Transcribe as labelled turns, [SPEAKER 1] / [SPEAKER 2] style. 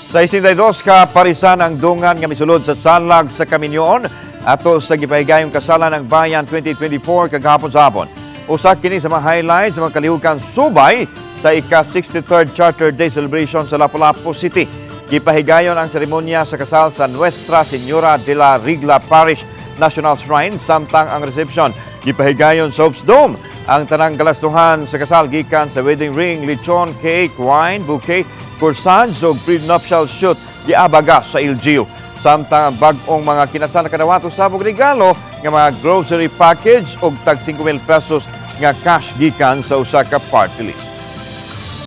[SPEAKER 1] Sa 62 ka paresan ang dungan nga misulod sa salag sa kaminyoon atol sa gipahigayung Kasalan Ng Bayan 2024 kagahapon sa hapon. Usa kini sa mga highlights sa mga kalihukan subay sa ika-63rd Charter Day celebration sa Lapu-Lapu City. Gipahigayon ang seremonya sa kasal sa Nuestra Señora de la Regla Parish National Shrine samtang ang reception gipahigayon sa Hopes Dome. Ang tanang gastohan sa kasal gikan sa wedding ring, lechon, cake, wine, bouquet, corsage o pre-nuptial shoot giabaga sa LGU. Samtang ang bag-ong mga kinasal na kadawato sabog regalo nga mga grocery package og tag 5,000 pesos nga cash gikan sa usa ka party list.